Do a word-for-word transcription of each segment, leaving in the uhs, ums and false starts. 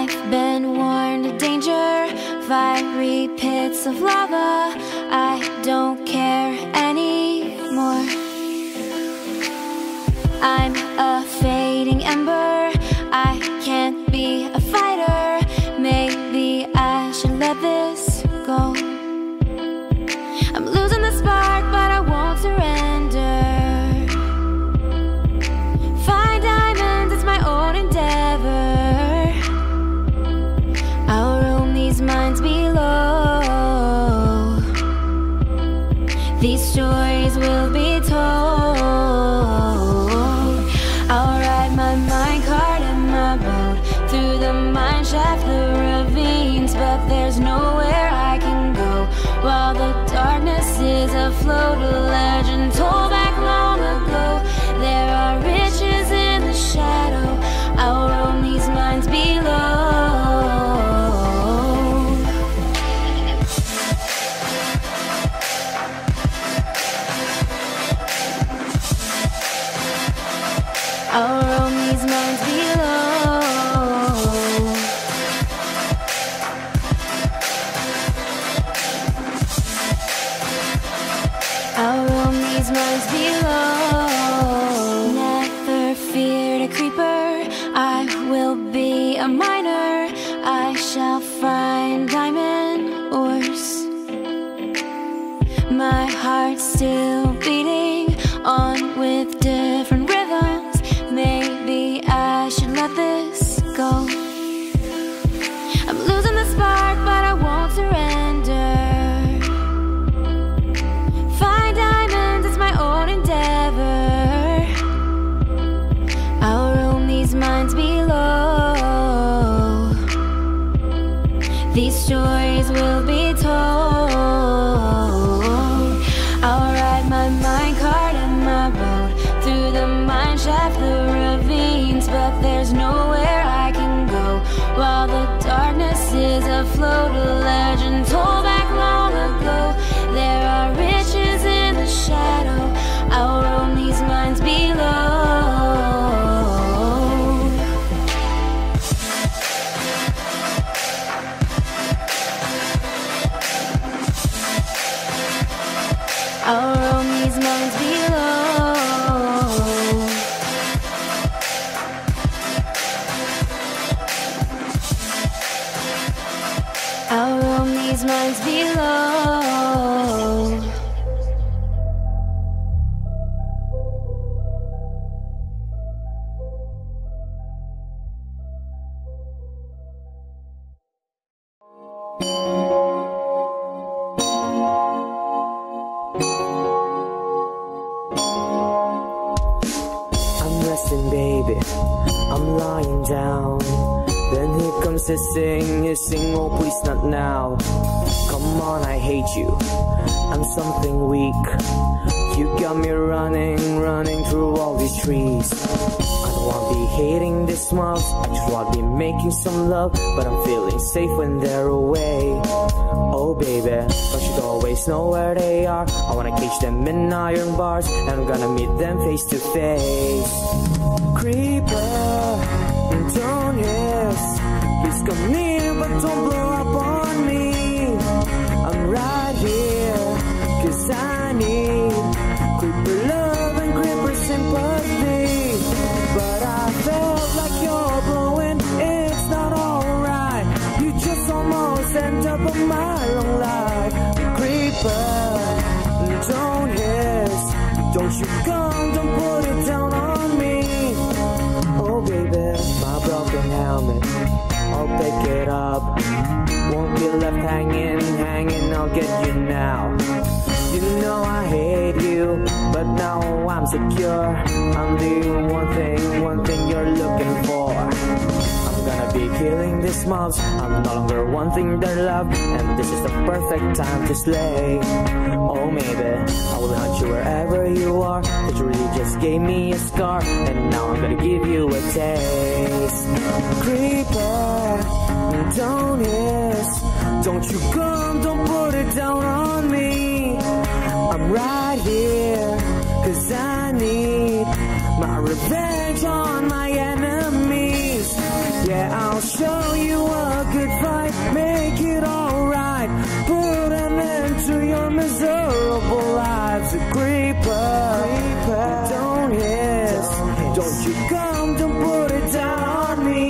I've been warned of danger, fiery pits of lava. I don't care anymore. I'm a fading ember, I can't be a fighter. Maybe I should let this go. I'm losing the spark, but I won't surrender. Find diamonds, it's my own endeavor. I'll roam these mines below. These stories will be told. I'll ride my minecart and my boat through the mine shaft, the ravines, but there's nowhere I can go while the darkness is afloat. A legend told back long ago, there are riches in the shadow. I'll roam these mines below. I'll roam these mines below. I'll roam these mines below. Never feared a creeper, I will be a miner. I shall find diamond ores. My heart's still beating on with different rhythms. Maybe I should let this go. I'm losing the spark, but I won't surrender. Find diamonds, it's my own endeavor. I'll roam these mines below. These stories will be told. I'll ride my minecart and my boat through the mine shaft, the ravines, but there's nowhere I can go while the darkness is afloat. A legend told back long ago, there are riches in the shadow. I'll roam these mines below. I'll roam these mines below. I'll roam these mines below. I'm resting, baby, I'm lying down. Then here comes hissing, hissing, oh please not now. Come on, I hate you, I'm something weak. You got me running, running through all these trees. I don't wanna be hating these smiles, I just wanna be making some love. But I'm feeling safe when they're away. Oh baby, don't you always know where they are? I wanna cage them in iron bars, and I'm gonna meet them face to face. Creeper, don't hiss, please come near but don't blow up on me. I'm right here, cause I need creeper love and creeper sympathy. But I felt like you're blowing, it's not alright. You just almost end up on my long life. Creeper, don't hiss, don't you come, don't put it down on me. Oh baby, my broken helmet, I'll pick it up. Won't be left hanging, hanging, I'll get you now. You know I hate you, but now I'm secure. I'm the one thing, one thing you're looking for. I'm gonna be killing these mobs, I'm no longer wanting their love, and this is the perfect time to slay. Oh maybe, I will hunt you wherever you are. But you really just gave me a scar, and now I'm gonna give you a taste. Creeper, don't hiss, don't you come, don't put it down on me. I'm right here, cause I need my revenge on my enemies. Yeah, I'll show you a good fight, make it alright. Put an end to your miserable lives. A creeper, creeper. Don't hiss, don't, hiss. Don't you come to put it down on me.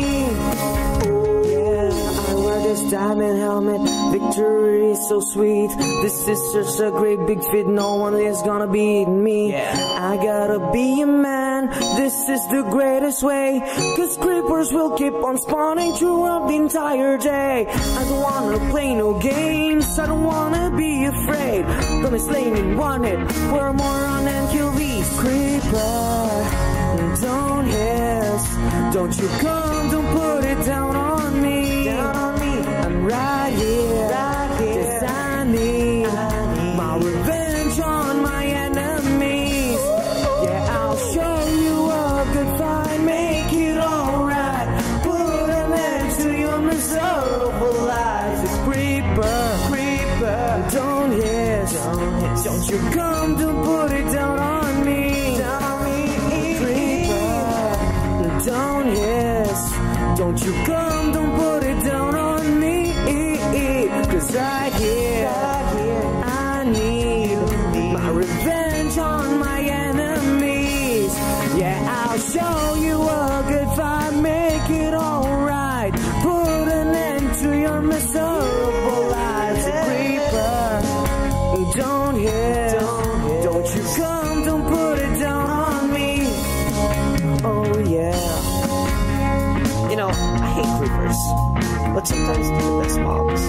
Yeah, I wear this diamond helmet, victory is so sweet. This is such a great big fit, no one is gonna beat me. Yeah. I gotta be a man, this is the greatest way. Cause creepers will keep on spawning throughout the entire day. I don't wanna play no games, I don't wanna be afraid. Gonna slay me in one hit, we're more on and kill these creeper. Don't hiss, don't you come, don't put it down on me. Down on me, I'm right here, right here. Yes, I need, I need my revenge on my enemies. Yeah, I'll show you a good fight, make it alright. Put an end to your miserable lives. It's creeper, creeper. Don't hiss, don't hiss. Don't you come to put it down on me. Down on me, creeper. Don't hiss, don't you come, don't put it down on me. Cause right here, I need my revenge on my enemies. Yeah, I'll show you a good fight, make it alright. Put an end to your miserable lives. A creeper, don't hiss, don't you come, don't put it down on me. Oh yeah. You know, I hate creepers, but sometimes they're the best mobs.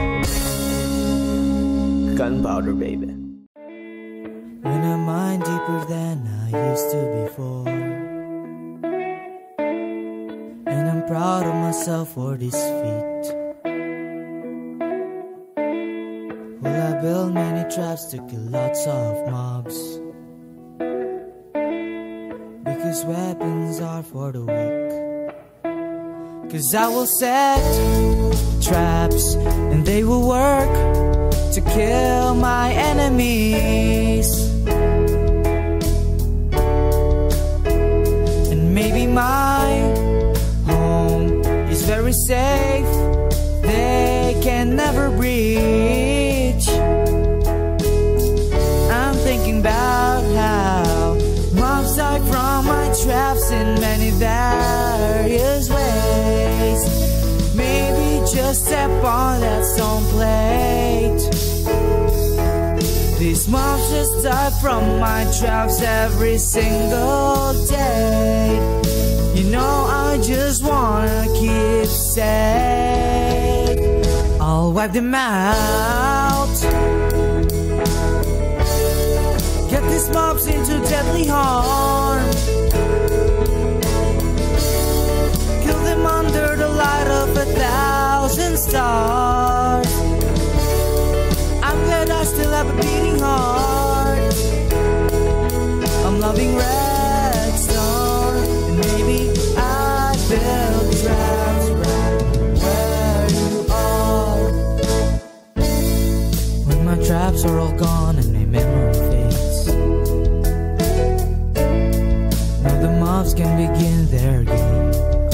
Gunpowder, baby. When I mine deeper than I used to before, and I'm proud of myself for this feat. Well, I built many traps to kill lots of mobs, because weapons are for the weak. Cause I will set traps and they will work to kill my enemies. And maybe my home is very safe, they can never breach. I'm thinking about how mobs die from my traps in many various ways. Maybe just step on that stone plate. These mobs just die from my traps every single day. You know I just wanna keep safe. I'll wipe them out, get these mobs into deadly harm, kill them under the light of a thousand stars. I'm glad I still have a beating heart. I'm loving Redstone, and maybe I build traps right where you are. When my traps are all gone and my memory fades, now the mobs can begin their game.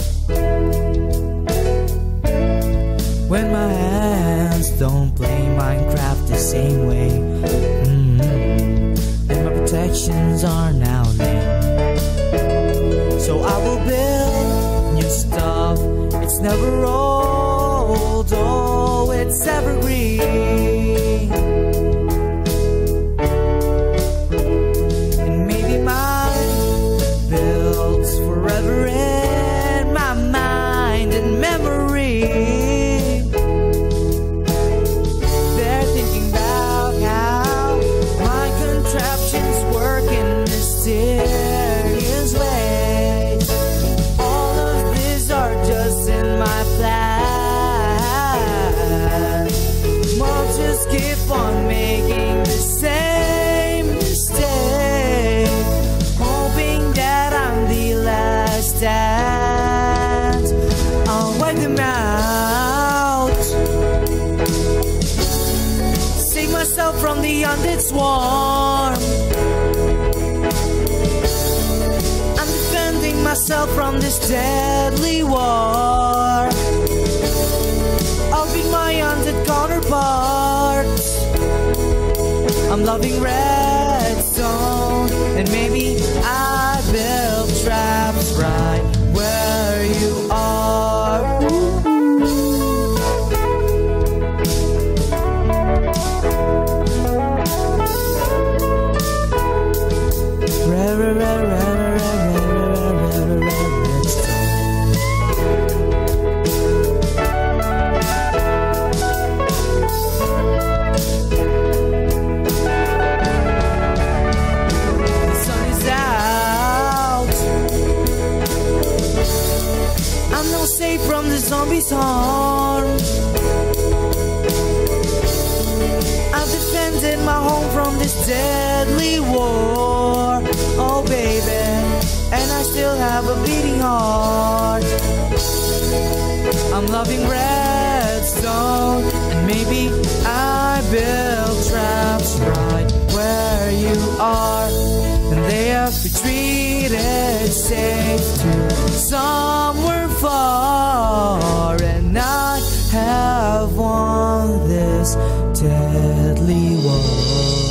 When my hands don't play Minecraft the same way, mm-hmm, and my protections are now lame. So I will build new stuff, it's never old, oh, it's evergreen. And maybe my builds forever in my mind and memory. Mysterious ways. All of these are just in my plan. Mobs just keep on making the same mistake, hoping that I'm the last dance. I'll wipe them out, save myself from the undead swarm. myself from this deadly war. I'll be my undead counterparts. I'm loving redstone, and maybe I build traps right where you are. Re, re, re, re, safe from the zombies' harm. I've defended my home from this deadly war. Oh baby, and I still have a beating heart. I'm loving redstone, and maybe I build traps right where you are. And they have retreated safe to somewhere far, and I have won this deadly war.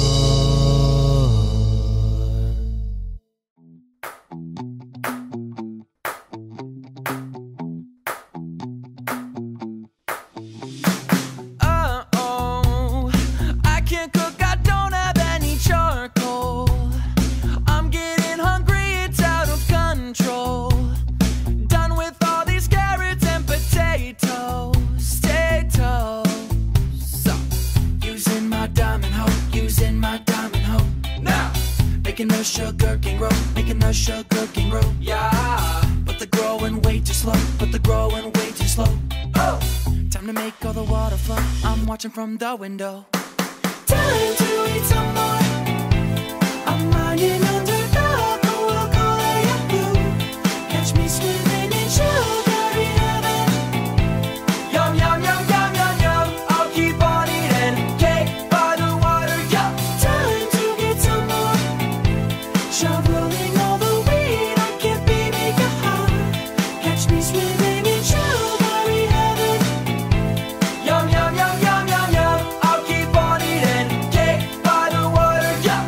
Uh-oh, I can't cook, I don't have any charcoal. I'm getting hungry, it's out of control. Done with all these carrots and potatoes, potatoes. So, using my diamond hoe, using my diamond hoe. Now, making the sugar cane grow, making the sugar cane grow. Yeah, but they're growing way too slow, but they're growing way too slow. Oh, time to make all the water flow. I'm watching from the window. Time to eat some more. I'm mining under the Coca-Cola Yahoo. Catch me swimming in sugary heaven. Yum, yum, yum, yum, yum, yum. I'll keep on eating cake by the water, yum. Time to get some more. Shoveling all the weed I can't be making hot. Catch me swimming in sugary heaven. Yum, yum, yum, yum, yum, yum. I'll keep on eating cake by the water, yum.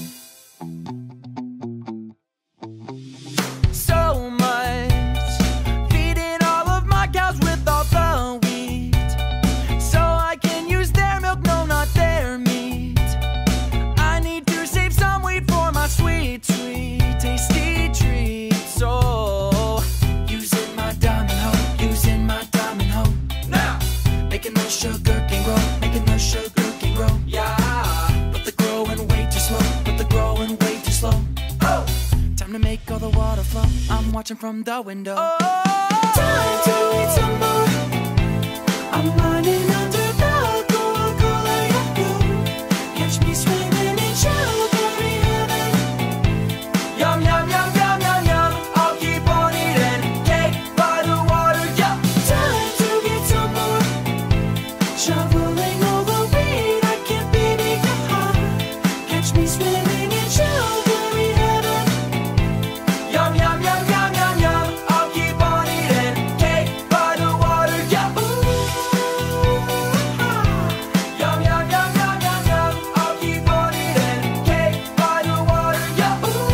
So much, feeding all of my cows with all the wheat, so I can use their milk, no, not their meat. I need to save some wheat for my sweet, sweet, tasty treat. So, using my diamond hoe, using my diamond hoe. Now, making the sugar cane grow, making the sugar cane grow. Yeah, but they're growing way too slow, but they're growing way too slow. Oh, time to make all the water flow. I'm watching from the window. Oh, time to eat some more. I'm mining under the Coca-Cola Yahoo. Catch me swimming in sugary heaven. Yum, yum, yum, yum, yum, yum. I'll keep on eating cake by the water, yum. Time to get some more. Shoveling all the weed I can't be making hot. Catch me swimming in sugary heaven. Yum, yum, yum, yum, yum, yum. I'll keep on eating cake by the water, yum. Yum, yum, yum, yum, yum, yum. I'll keep on eating cake by the water, yum.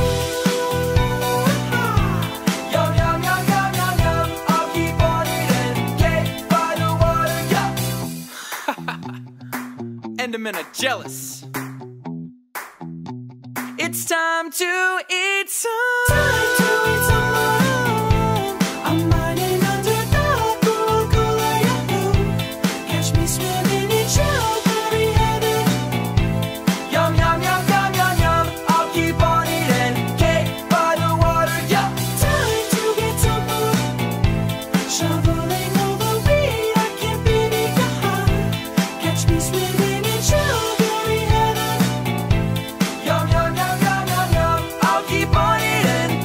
Yum, yum, yum, yum, yum, yum. I'll keep on eating cake by the water, yum. Endermen are jealous. It's time to eat some. Time to eat some more. I'm mining under the Coca-Cola Yahoo. Catch me swimming in sugary heaven. Yum, yum, yum, yum, yum, yum. I'll keep on eating cake by the water, yum. Time to get some more. Shoveling all the weed I can't be making hot. Catch me swimming in sugary heaven. Yum, yum, yum, yum, yum, yum. I'll keep on eating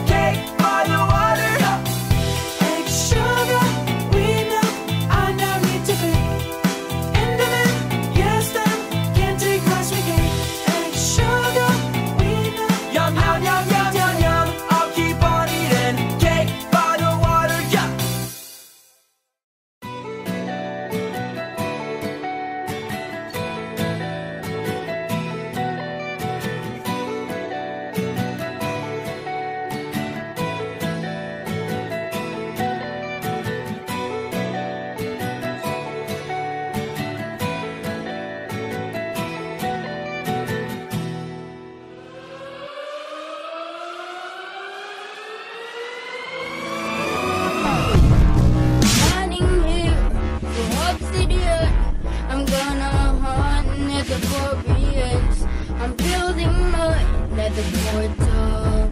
the Boreans. I'm building my nether portal.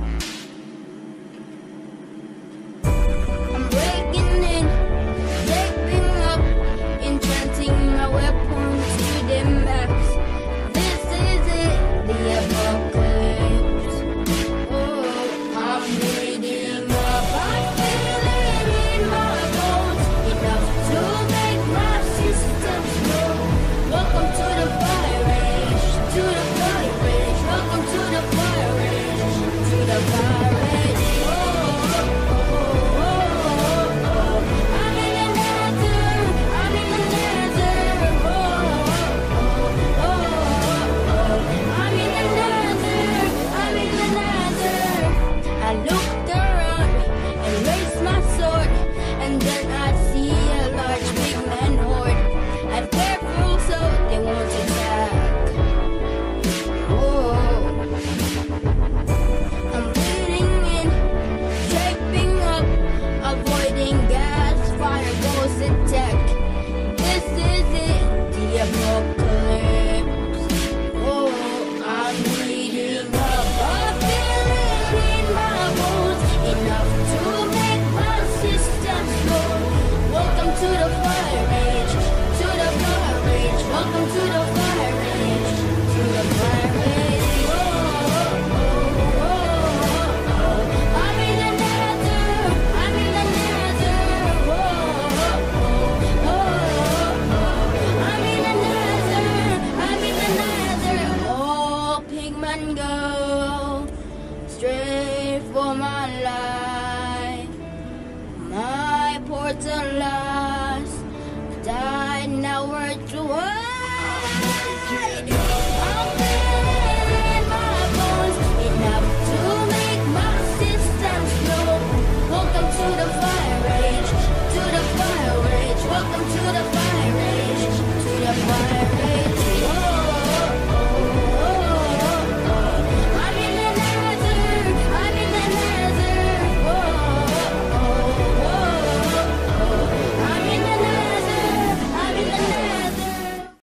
I'm breaking in, shaping up, enchanting my weapons to the max. This is it, the apocalypse. Oh, I'm reading up, I'm feeling in my bones, enough to make my systems blow. Welcome to the fire age, to the fire age. Welcome to the fire age, to the fire age. Oh, oh, oh, oh, oh. I'm in the nether, I'm in the nether. Oh, oh, oh, oh. I'm in the nether, I'm in the nether. I looked around and raised my sword, and then I see a large big man horde. I'm careful so they won't attack. Oh, I'm bleeding in, shaping up, avoiding gas, fire goes attack. This is it, the apocalypse. Oh, I'm bleeding up, I'm feeling in my bones, enough to make my systems go. Welcome to the fire age, to the fire age. Welcome to the fire